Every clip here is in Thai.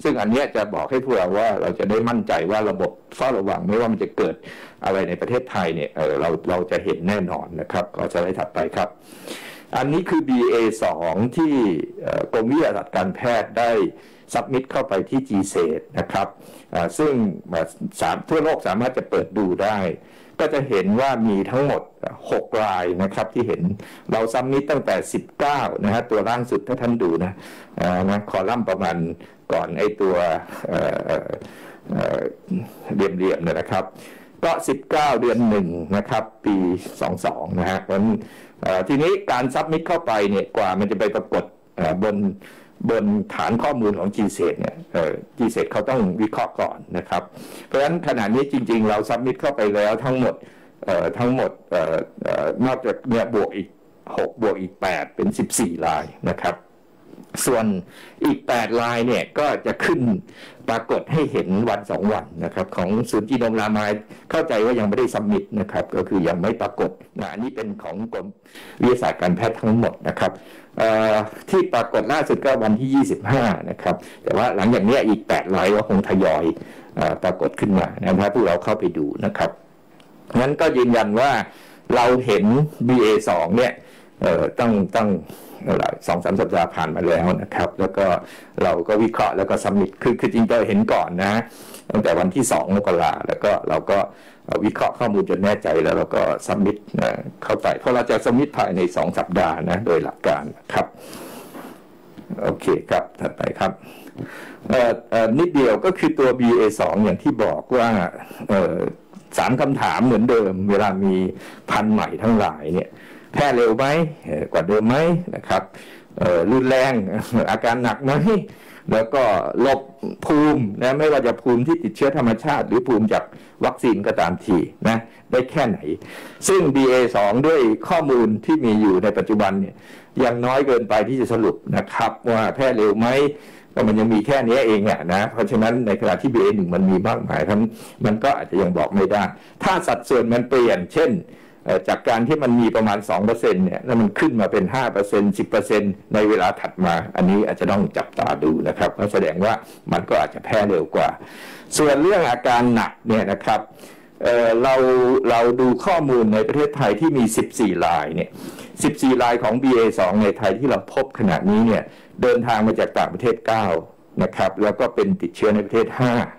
ซึ่งอันนี้จะบอกให้พวกเราว่าเราจะได้มั่นใจว่าระบบเฝ้าระวังไม่ว่ามันจะเกิดอะไรในประเทศไทยเนี่ยเราจะเห็นแน่นอนนะครับก็จะได้ถัดไปครับอันนี้คือ BA2 ที่กรมวิทยาศาสตร์การแพทย์ได้ซับมิตเข้าไปที่ GSAID นะครับซึ่งทั่วโลกสามารถจะเปิดดูได้ก็จะเห็นว่ามีทั้งหมด6รายนะครับที่เห็นเราซับมิตตั้งแต่19นะฮะตัวล่างสุดถ้าท่านดูนะคอลัมน์ประมาณก่อนไอ้ตัวเหลี่ยมๆนะครับก็19เดือน1นะครับปี22นะฮะเพราะทีนี้การซับมิตเข้าไปเนี่ยกว่ามันจะไปปรากฏบนฐานข้อมูลของ GSAID เนี่ยGSAID เขาต้องวิเคราะห์ก่อนนะครับเพราะฉะนั้นขณะนี้จริงๆเราซับมิตเข้าไปแล้วทั้งหมดนอกจากเนี่ยบวกอีก6บวกอีก8เป็น14รายนะครับส่วนอีก8รายเนี่ยก็จะขึ้นปรากฏให้เห็นวัน2วันนะครับของศูนย์จีโนมรามายเข้าใจว่ายังไม่ได้ซับมิตนะครับก็คือยังไม่ปรากฏนะอันนี้เป็นของกรมวิทยาศาสตร์การแพทย์ทั้งหมดนะครับที่ปรากฏล่าสุดก็วันที่25นะครับแต่ว่าหลังจากนี้อีก8รายก็คงทยอยปรากฏขึ้นมานะครับพวกเราเข้าไปดูนะครับงั้นก็ยืนยันว่าเราเห็น BA2 เนี่ยตั้ง2-3 สัปดาห์ผ่านมาแล้วนะครับแล้วก็เราก็วิเคราะห์แล้วก็ซัมมิตคือจริงๆเราเห็นก่อนนะตั้งแต่วันที่2 มกราแล้วก็เราก็วิเคราะห์ข้อมูลจนแน่ใจแล้วเราก็ซัมมิตเข้าไปเพราะเราจะซัมมิตภายใน2 สัปดาห์นะโดยหลักการครับโอเคครับถัดไปครับนิดเดียวก็คือตัว BA2 อย่างที่บอกว่า3 คำถามเหมือนเดิมเวลามีพันธุ์ใหม่ทั้งหลายเนี่ยแพร่เร็วไหมกว่าเดิมไหมนะครับรุนแรงอาการหนักไหมแล้วก็ลบภูมินะไม่ว่าจะภูมิที่ติดเชื้อธรรมชาติหรือภูมิจากวัคซีนก็ตามทีนะได้แค่ไหนซึ่ง BA2 ด้วยข้อมูลที่มีอยู่ในปัจจุบันเนี่ยยังน้อยเกินไปที่จะสรุปนะครับว่าแพร่เร็วไหมก็มันยังมีแค่นี้เองอ่ะนะเพราะฉะนั้นในขณะที่ BA1 มันมีมากมายทั้งมันก็อาจจะยังบอกไม่ได้ถ้าสัดส่วนมันเปลี่ยนเช่นจากการที่มันมีประมาณ 2% เนี่ยแล้วมันขึ้นมาเป็น 5% 10% ในเวลาถัดมาอันนี้อาจจะต้องจับตาดูนะครับเพราะแสดงว่ามันก็อาจจะแพร่เร็วกว่าส่วนเรื่องอาการหนักเนี่ยนะครับเราดูข้อมูลในประเทศไทยที่มี14รายเนี่ย14รายของ BA2 ในไทยที่เราพบขณะนี้เนี่ยเดินทางมาจากต่างประเทศ9นะครับแล้วก็เป็นติดเชื้อในประเทศ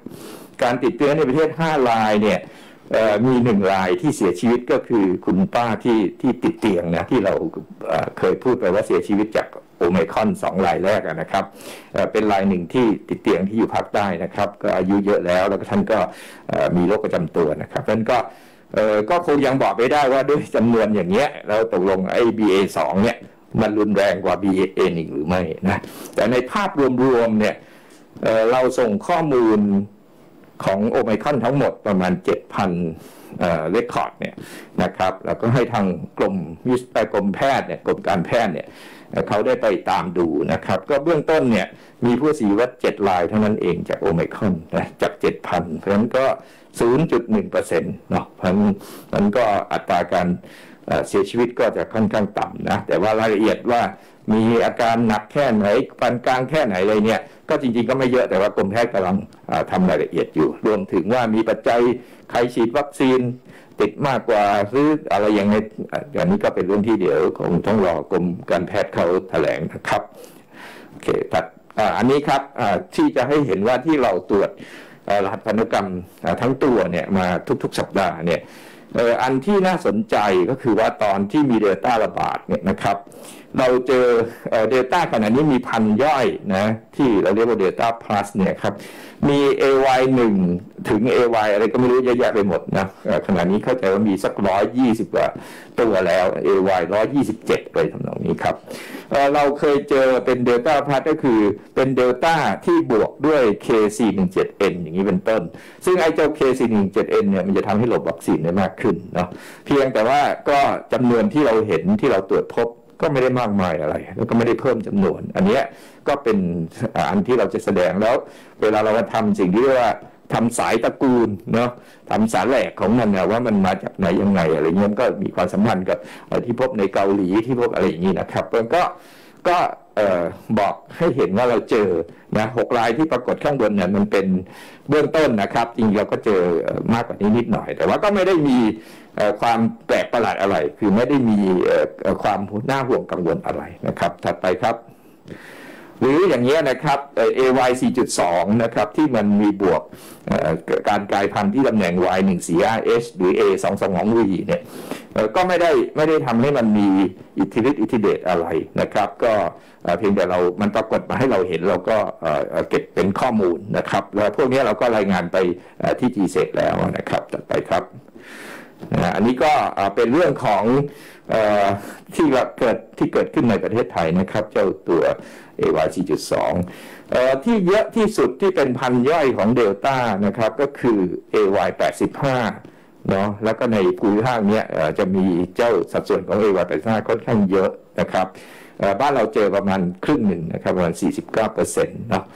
5การติดเชื้อในประเทศ5รายเนี่ยมี1รายที่เสียชีวิตก็คือคุณป้าที่ติดเตียงนะที่เราเคยพูดไปว่าเสียชีวิตจากโอไมครอน2รายแรกนะครับเป็นรายหนึ่งที่ติดเตียงที่อยู่ภาคใต้นะครับก็อายุเยอะแล้วแล้วก็ท่านก็มีโรคประจำตัวนะครับเพราะฉะนั้นก็คงยังบอกไม่ได้ว่าด้วยจำนวนอย่างเงี้ยแล้วตกลงไอ้ BA2 เนี่ยมันรุนแรงกว่า BA1 หรือไม่นะแต่ในภาพรวมๆเนี่ยเราส่งข้อมูลของโอไมครอนทั้งหมดประมาณ 7,000เรคคอร์ดเนี่ยนะครับแล้วก็ให้ทางกรมแพทย์เนี่ยกรมการแพทย์เนี่ยเขาได้ไปตามดูนะครับก็เบื้องต้นเนี่ยมีผู้เสียชีวิต7รายเท่านั้นเองจากโอไมครอนนะจาก 7,000 เพราะฉะนั้นก็ 0.1% เนาะเพราะฉะนั้นก็อัตราการเสียชีวิตก็จะค่อนข้างต่ำนะแต่ว่ารายละเอียดว่ามีอาการหนักแค่ไหนปานกลางแค่ไหนอะไรเนี่ยก็จริงๆก็ไม่เยอะแต่ว่ากรมแพทย์กำลังทำรายละเอียดอยู่รวมถึงว่ามีปัจจัยใครฉีดวัคซีนติดมากกว่าหรืออะไรอย่างไรอย่างนี้ก็เป็นเรื่องที่เดี๋ยวคงต้องรอกรมการแพทย์เขาแถลงนะครับโอเคตัดอันนี้ครับที่จะให้เห็นว่าที่เราตรวจรหัสพันธุกรรมทั้งตัวเนี่ยมาทุกๆสัปดาห์เนี่ยอันที่น่าสนใจก็คือว่าตอนที่มีเดลต้าระบาดเนี่ยนะครับเราเจอเดลต้าขณะนี้มีพันย่อยนะที่เราเรียกว่าเดลต้าพลัสเนี่ยครับมี AY1 ถึง AY อะไรก็ไม่รู้เยอะแยะไปหมดนะขณะนี้เข้าใจว่ามีสัก120 กว่าตัวแล้ว AY 127ไปทำนองนี้ครับเราเคยเจอเป็นเดลต้าพลัสก็คือเป็นเดลต้าที่บวกด้วย K417N อย่างนี้เป็นต้นซึ่งไอ้เจ้า K417N เนี่ยมันจะทำให้หลบวัคซีนได้มากขึ้นเนาะเพียงแต่ว่าก็จำนวนที่เราเห็นที่เราตรวจพบก็ไม่ได้มากมายอะไรแล้วก็ไม่ได้เพิ่มจำนวนอันนี้ก็เป็นอันที่เราจะแสดงแล้วเวลาเราทำสิ่งที่เรียกว่าทำสายตระกูลเนาะทำสารแหลกของมันนะว่ามันมาจากไหนยังไงอะไรเงี้ยก็มีความสัมพันธ์กับที่พบในเกาหลีที่พบอะไรอย่างนี้นะครับก็บอกให้เห็นว่าเราเจอนะ6 รายที่ปรากฏข้างบนเนี่ยมันเป็นเบื้องต้นนะครับจริงเราก็เจอมากกว่านี้นิดหน่อยแต่ว่าก็ไม่ได้มีความแปลกประหลาดอะไรคือไม่ได้มีความน่าห่วงกังวลอะไรนะครับถัดไปครับหรืออย่างเงี้ยนะครับAY 4.2 นะครับที่มันมีบวกการกลายพันธุ์ที่ตำแหน่ง Y14RH หรือ A222V เนี่ยก็ไม่ได้ทำให้มันมีอิทธิฤทธิ์อิทธิเดชอะไรนะครับก็เพียงแต่มันปรากฏมาให้เราเห็นเราก็เก็บเป็นข้อมูลนะครับแล้วพวกนี้เราก็รายงานไปที่ GSEC แล้วนะครับต่อไปครับอันนี้ก็เป็นเรื่องของที่เกิดขึ้นในประเทศไทยนะครับเจ้าตัว AY 4.2 ที่เยอะที่สุดที่เป็นพันย่อยของเดลต้านะครับก็คือ AY 85เนาะแล้วก็ในภูมิภาคนี้จะมีเจ้าสัดส่วนของ AY 85ค่อนข้างเยอะนะครับบ้านเราเจอประมาณครึ่งหนึ่งนะครับประมาณ 49% เนาะ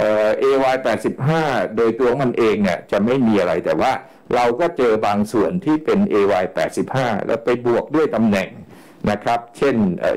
AY 85โดยตัวมันเองเนี่ยจะไม่มีอะไรแต่ว่าเราก็เจอบางส่วนที่เป็น AY 85แล้วไปบวกด้วยตำแหน่งนะครับเช่น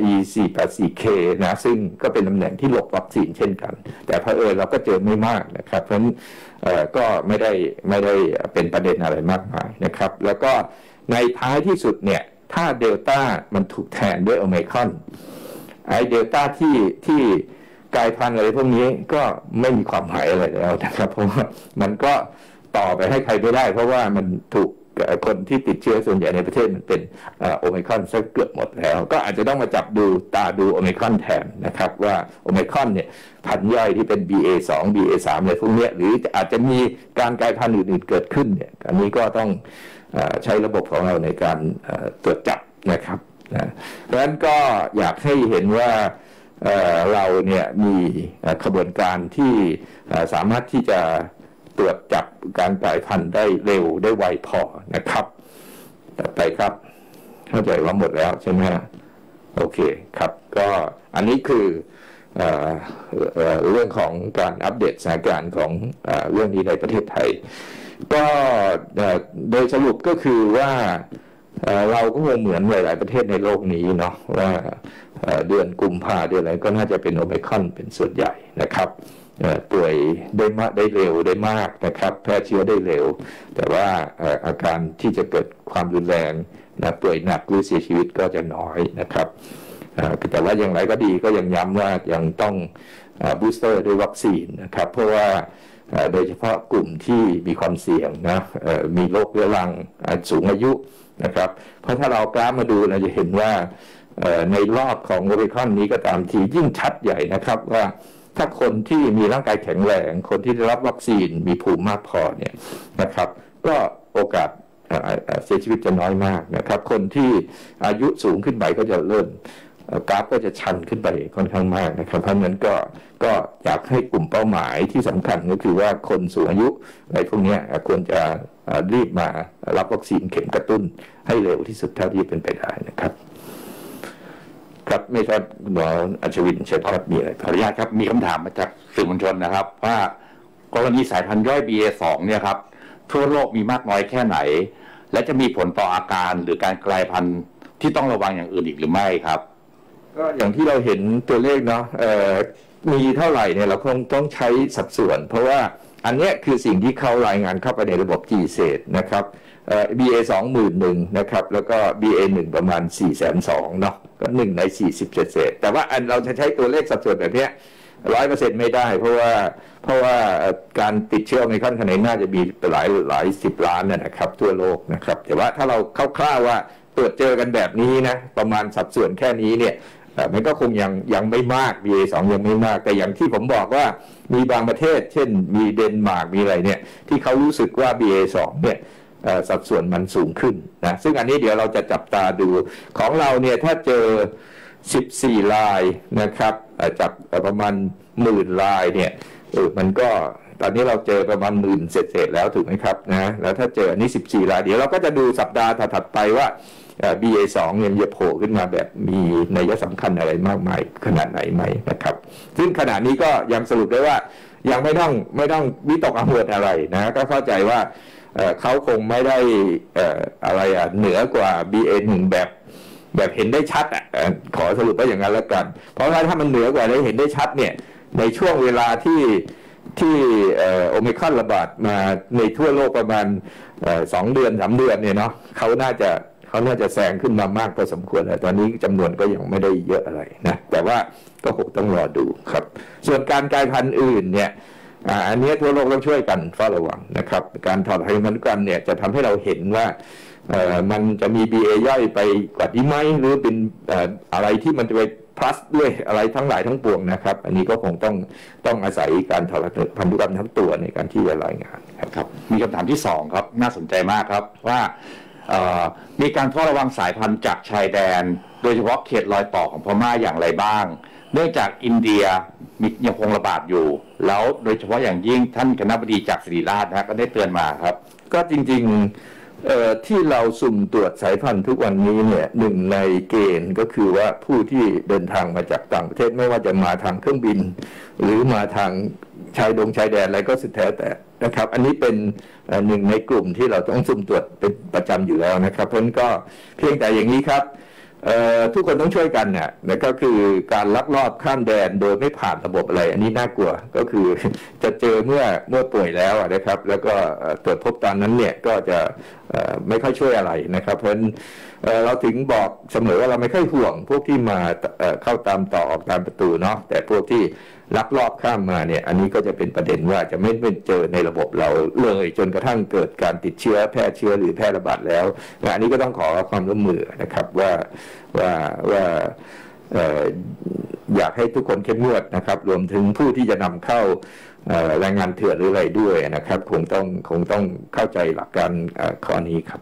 E484K นะซึ่งก็เป็นตำแหน่งที่หลบวัคซีนเช่นกันแต่เผอิญเราก็เจอไม่มากนะครับเพราะฉะนั้นก็ไม่ได้เป็นประเด็นอะไรมากมายนะครับแล้วก็ในท้ายที่สุดเนี่ยถ้าเดลต้ามันถูกแทนด้วยโอไมครอนไอเดลต้าที่กลายพันธุ์อะไรพวกนี้ก็ไม่มีความหมายอะไรแล้วนะครับเพราะว่ามันก็ต่อไปให้ใครไม่ได้เพราะว่ามันถูกคนที่ติดเชื้อส่วนใหญ่ในประเทศมันเป็นโอไมครอนซะเกือบหมดแล้วก็อาจจะต้องมาจับดูโอไมครอนแทนนะครับว่าโอไมครอนเนี่ยพันธุ์ย่อยที่เป็น BA2 BA3 อะไรพวกนี้หรืออาจจะมีการกลายพันธุ์อื่นๆเกิดขึ้นเนี่ยอันนี้ก็ต้องใช้ระบบของเราในการตรวจจับนะครับเพราะฉะนั้นก็อยากให้เห็นว่าเราเนี่ยมีขบวนการที่สามารถที่จะตรวจจับการกลายพันธุ์ได้เร็วได้ไวพอนะครับต่อไปครับเข้าใจว่าหมดแล้วใช่ไหมโอเคครับก็อันนี้คือเรื่องของการอัปเดตสถานการณ์ของเรื่องนี้ในประเทศไทยก็โดยสรุปก็คือว่าเราก็คงเหมือนหลายๆประเทศในโลกนี้เนาะว่าเดือนกุมภาเดือนอะไรก็น่าจะเป็นโอไมครอนเป็นส่วนใหญ่นะครับป่วยได้เร็วได้มากนะครับแพร่เชื้อได้เร็วแต่ว่าอาการที่จะเกิดความรุนแรงนะป่วยหนักหรือเสียชีวิตก็จะน้อยนะครับแต่ว่าอย่างไรก็ดีก็ยังย้ำว่ายังต้องบูสเตอร์ด้วยวัคซีนนะครับเพราะว่าโดยเฉพาะกลุ่มที่มีความเสี่ยงนะมีโรคเรื้อรังสูงอายุนะครับเพราะถ้าเรากราฟมาดูเราจะเห็นว่าในรอบของโอไมครอนนี้ก็ตามทียิ่งชัดใหญ่นะครับว่าถ้าคนที่มีร่างกายแข็งแรงคนที่ได้รับวัคซีนมีภูมิมากพอเนี่ยนะครับก็โอกาสเสียชีวิตจะน้อยมากนะครับคนที่อายุสูงขึ้นไปก็จะเริ่มกราฟก็จะชันขึ้นไปค่อนข้างมากนะครับเพราะฉะนั้นก็อยากให้กลุ่มเป้าหมายที่สำคัญก็คือว่าคนสูงอายุอะไรพวกนี้ควรจะรีบมารับวัคซีนเข็มกระตุ้นให้เร็วที่สุดเท่าที่เป็นไปได้นะครับครับไม่ทราบหมออัชวินเชิญครับมีอะไรขออนุญาตครับมีคำถามมาจากสื่อมวลชนนะครับว่ากรณีสายพันธุ์ย่อย BA2 เนี่ยครับทั่วโลกมีมากน้อยแค่ไหนและจะมีผลต่ออาการหรือการกลายพันธุ์ที่ต้องระวังอย่างอื่นอีกหรือไม่ครับก็อย่างที่เราเห็นตัวเลขเนาะมีเท่าไหร่เนี่ยเราคงต้องใช้สัดส่วนเพราะว่าอันนี้คือสิ่งที่เขารายงานเข้าไปในระบบ GSEC นะครับBA2 11,000นะครับแล้วก็ BA1 ประมาณ 420,000 เนาะก็1 ใน 40เศษแต่ว่าเราจะใช้ตัวเลขสัดส่วนแบบนี้ 100% ไม่ได้เพราะว่าการติดเชื้อโอไมครอนขนาดน่าจะมีหลาย10 ล้านนะครับทั่วโลกนะครับแต่ว่าถ้าเราคร่าวๆว่าตรวจเจอกันแบบนี้นะประมาณสัดส่วนแค่นี้เนี่ยมันก็คงยังไม่มาก BA2 ยังไม่มากแต่อย่างที่ผมบอกว่ามีบางประเทศเช่นมีเดนมาร์กมีอะไรเนี่ยที่เขารู้สึกว่า BA2 เนี่ยสัดส่วนมันสูงขึ้นนะซึ่งอันนี้เดี๋ยวเราจะจับตาดูของเราเนี่ยถ้าเจอ14 รายนะครับจากประมาณ10,000 รายเนี่ยมันก็ตอนนี้เราเจอประมาณ10,000เศษแล้วถูกไหมครับนะแล้วถ้าเจออันนี้14 รายเดี๋ยวเราก็จะดูสัปดาห์ถัดไปว่าBA2 เนี่ยจะโผล่ขึ้นมาแบบมีนัยสำคัญอะไรมากมายขนาดไหนไหมนะครับซึ่งขณะนี้ก็ยังสรุปได้ว่ายังไม่ต้องวิตกกังวลอะไรนะก็เข้าใจว่าเขาคงไม่ได้อะไรเหนือกว่า BA1 แบบแบบเห็นได้ชัดขอสรุปว่าอย่างนั้นแล้วกันเพราะว่าถ้ามันเหนือกว่าได้เห็นได้ชัดเนี่ยในช่วงเวลาที่โอมิครอนระบาดมาในทั่วโลกประมาณ2 เดือน 3 เดือนเนี่ยเนาะเขาน่าจะแซงขึ้นมามากพอสมควรแล้วตอนนี้จำนวนก็ยังไม่ได้เยอะอะไรนะแต่ว่าก็คงต้องรอดูครับส่วนการกลายพันธุ์อื่นเนี่ยอันนี้ทั่วโลกต้องช่วยกันเฝ้าระวังนะครับการถอดไขมันกันเนี่ยจะทำให้เราเห็นว่ามันจะมี BA ย่อยไปกว่านี้ไหมหรือเป็นอะไรที่มันจะไป plus ด้วยอะไรทั้งหลายทั้งปวงนะครับอันนี้ก็คงต้องอาศัยการถอดพันธุกรรมทั้งตัวในการที่จะรายงานครับมีคำถามที่2ครับน่าสนใจมากครับว่ามีการเฝ้าระวังสายพันธุ์จากชายแดนโดยเฉพาะเขตรอยต่อของพม่าอย่างไรบ้างเนื่องจากอินเดียยังคงระบาดอยู่แล้วโดยเฉพาะอย่างยิ่งท่านคณบดีจากศิริราชนะก็ได้เตือนมาครับก็จริงๆที่เราสุ่มตรวจสายพันธุ์ทุกวันนี้เนี่ยหนึ่งในเกณฑ์ก็คือว่าผู้ที่เดินทางมาจากต่างประเทศไม่ว่าจะมาทางเครื่องบินหรือมาทางชายแดนอะไรก็สุดแท้แต่นะครับอันนี้เป็นหนึ่งในกลุ่มที่เราต้องสุ่มตรวจเป็นประจำอยู่แล้วนะครับเพราะฉะนั้นก็เพียงแต่อย่างนี้ครับทุกคนต้องช่วยกันเนี่ยก็คือการลักลอบข้ามแดนโดยไม่ผ่านระบบอะไรอันนี้น่ากลัวก็คือจะเจอเมื่อป่วยแล้วนะครับแล้วก็ตรวจพบตอนนั้นเนี่ยก็จะไม่ค่อยช่วยอะไรนะครับเพราะฉะนั้นเราถึงบอกเสมอว่าเราไม่ค่อยห่วงพวกที่มาเข้าตามต่อออกตามประตูเนาะแต่พวกที่ลักลอบข้ามมาเนี่ยอันนี้ก็จะเป็นประเด็นว่าจะไม่เจอในระบบเราเลยจนกระทั่งเกิดการติดเชื้อแพร่เชื้อหรือแพร่ระบาดแล้วอันนี้ก็ต้องขอความร่วมมือนะครับว่าอยากให้ทุกคนเข้มงวดนะครับรวมถึงผู้ที่จะนำเข้าแรงงานเถื่อนหรืออะไรด้วยนะครับคงต้องเข้าใจหลักการข้อนี้ครับ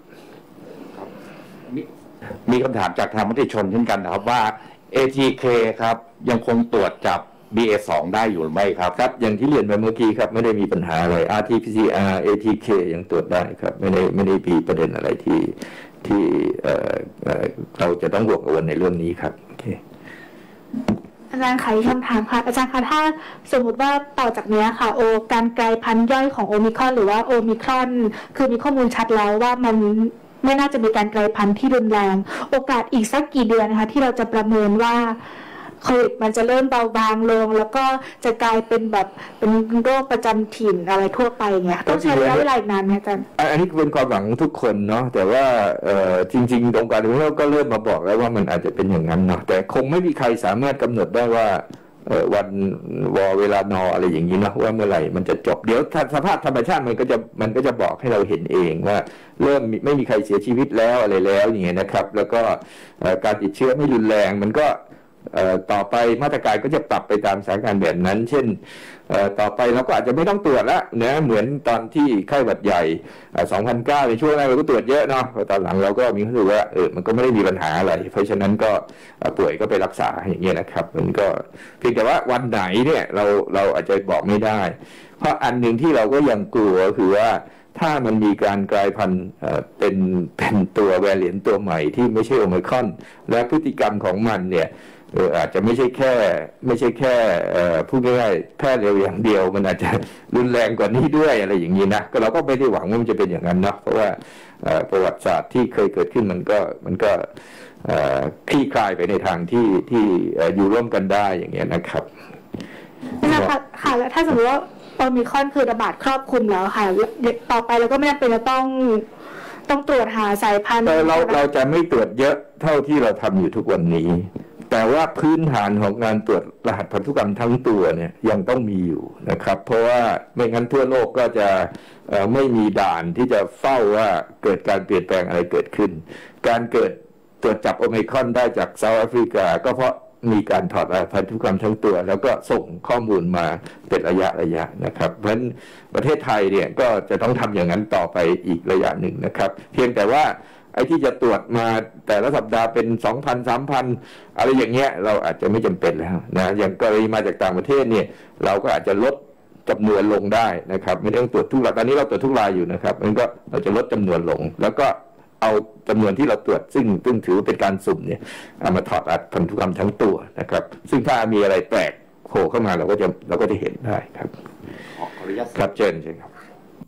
มีคำถามจากทางมติชนเช่นกันนะครับว่า ATK ครับยังคงตรวจจับ BA2 ได้อยู่หรือไม่ครับครับอย่างที่เรียนไปเมื่อกี้ครับไม่ได้มีปัญหาอะไร RT-PCR ATK ยังตรวจได้ครับไม่ได้มีประเด็นอะไรที่เราจะต้องห่วงกังวลในเรื่องนี้ครับโอเคอาจารย์คะคำถามค่ะอาจารย์คะถ้าสมมุติว่าต่อจากนี้ค่ะการกลายพันธุ์ย่อยของโอมิครอนหรือว่าโอมิครอนคือมีข้อมูลชัดแล้วว่ามันไม่น่าจะมีการกลายพันธุ์ที่รุนแรงโอกาสอีกสักกี่เดือนนะคะที่เราจะประเมินว่าโควิดมันจะเริ่มเบาบางลงแล้วก็จะกลายเป็นแบบเป็นโรคประจำถิ่นอะไรทั่วไปเงี้ยต้องใช้ระยะเวลาอีกนานไหมอาจารย์อันนี้เป็นความหวังทุกคนเนาะแต่ว่าจริงๆองค์การอนามัยโลกก็เริ่มมาบอกแล้วว่ามันอาจจะเป็นอย่างนั้นเนาะแต่คงไม่มีใครสามารถกำหนดได้ว่าวันเวลานออะไรอย่างนี้นะว่าเมื่อไหร่มันจะจบเดี๋ยวสภาพธรรมชาติมันก็จะบอกให้เราเห็นเองว่าเริ่มไม่มีใครเสียชีวิตแล้วอะไรแล้วอย่างเงี้ยนะครับแล้วก็การติดเชื้อไม่รุนแรงมันก็ต่อไปมาตรการก็จะปรับไปตามสถานการณ์แบบนั้นเช่นต่อไปเราก็อาจจะไม่ต้องตรวจแล้วนะเหมือนตอนที่ไข้หวัดใหญ่2009ในช่วงแรกเราก็ตรวจเยอะเนาะตอนหลังเราก็มีความรู้สึกว่ามันก็ไม่ได้มีปัญหาอะไรเพราะฉะนั้นก็ป่วยก็ไปรักษาอย่างเงี้ยนะครับมันก็เพียงแต่ว่าวันไหนเนี่ยเราอาจจะบอกไม่ได้เพราะอันหนึ่งที่เราก็ยังกลัวคือว่าถ้ามันมีการกลายพันธุ์เป็นตัวแวริเอนต์ตัวใหม่ที่ไม่ใช่โอไมครอนและพฤติกรรมของมันเนี่ยอาจจะไม่ใช่แค่พูดง่ายๆแพร่เร็วอย่างเดียวมันอาจจะรุนแรงกว่านี้ด้วยอะไรอย่างนี้นะก็เราก็ไม่ได้หวังว่ามันจะเป็นอย่างนั้นนะเพราะว่าประวัติศาสตร์ที่เคยเกิดขึ้นมันก็คลี่คลายไปในทางที่อยู่ร่วมกันได้อย่างเงี้ยนะครับค่ะแล้วถ้าสมมติว่าโอมิครอนคือระบาดครอบคลุมแล้วค่ะต่อไปเราก็ไม่จำเป็นจะต้องตรวจหาสายพันธุ์เราจะไม่ตรวจเยอะเท่าที่เราทำอยู่ทุกวันนี้แต่ว่าพื้นฐานของการตรวจรหัสพันธุกรรมทั้งตัวเนี่ยยังต้องมีอยู่นะครับเพราะว่าไม่งั้นทั่วโลกก็จะไม่มีด่านที่จะเฝ้าว่าเกิดการเปลี่ยนแปลงอะไรเกิดขึ้นการเกิดตรวจจับโอไมครอนได้จากเซาท์แอฟริกาก็เพราะมีการถอดรหัสพันธุกรรมทั้งตัวแล้วก็ส่งข้อมูลมาเป็นระยะนะครับเพราะฉะนั้นประเทศไทยเนี่ยก็จะต้องทำอย่างนั้นต่อไปอีกระยะหนึ่งนะครับเพียงแต่ว่าไอ้ที่จะตรวจมาแต่ละสัปดาห์เป็น 2,000 3,000 อะไรอย่างเงี้ยเราอาจจะไม่จำเป็นแล้วนะอย่างกรณีมาจากต่างประเทศเนี่ยเราก็อาจจะลดจำนวนลงได้นะครับไม่ต้องตรวจทุกรายตอนนี้เราตรวจทุกรายอยู่นะครับมันก็เราจะลดจำนวนลงแล้วก็เอาจำนวนที่เราตรวจซึ่งถือเป็นการสุ่มเนี่ยเอามาถอดรหัสพันธุกรรมทั้งตัวนะครับซึ่งถ้ามีอะไรแปลกโผล่เข้ามาเราก็จะเห็นได้ครับขออนุญาตครับเชิญครับ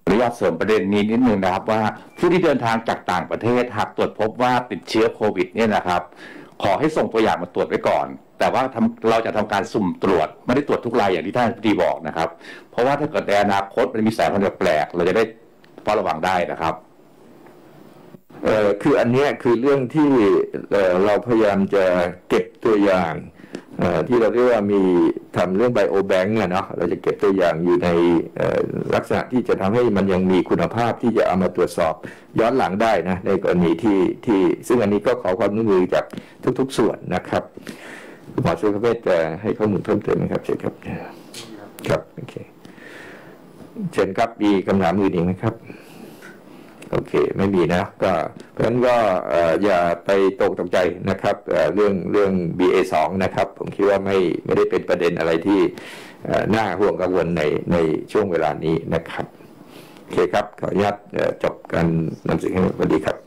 อนุญาตเสริมประเด็นนี้นิดนึงนะครับว่าผู้ที่เดินทางจากต่างประเทศหากตรวจพบว่าติดเชื้อโควิดเนี่ยนะครับขอให้ส่งตัวอย่างมาตรวจไว้ก่อนแต่ว่าเราจะทำการสุ่มตรวจไม่ได้ตรวจทุกรายอย่างที่ท่านอธิบดีบอกนะครับเพราะว่าถ้าเกิดในอนาคตมันมีสายพันธุ์แปลกเราจะได้เฝ้าระวังได้นะครับคืออันนี้คือเรื่องที่เราพยายามจะเก็บตัวอย่างที่เราเรียกว่ามีทำเรื่องไบโอแบงก์เนาะเราจะเก็บตัวอย่างอยู่ในลักษณะที่จะทำให้มันยังมีคุณภาพที่จะเอามาตรวจสอบย้อนหลังได้นะในกรณีที่ซึ่งอันนี้ก็ขอความร่วมมือจากทุกๆส่วนนะครับหมอสุขเวชจะให้ข้อมูลเพิ่มเติมไหมครับเชิญครับครับโอเคเชิญครับมีคำถามอื่นอีกไหมครับโอเคไม่มีนะก็เพราะฉะนั้นก็อย่าไปตกใจนะครับเรื่อง BA2 นะครับผมคิดว่าไม่ได้เป็นประเด็นอะไรที่น่าห่วงกังวลในช่วงเวลานี้นะครับโอเคครับขออนุญาตจบการนำเสนอสวัสดีครับ